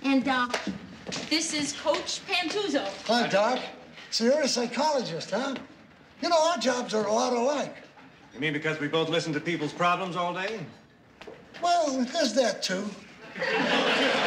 And, this is Coach Pantuzzo. Hi, Doc. So you're a psychologist, huh? You know, our jobs are a lot alike. You mean because we both listen to people's problems all day? Well, there's that, too.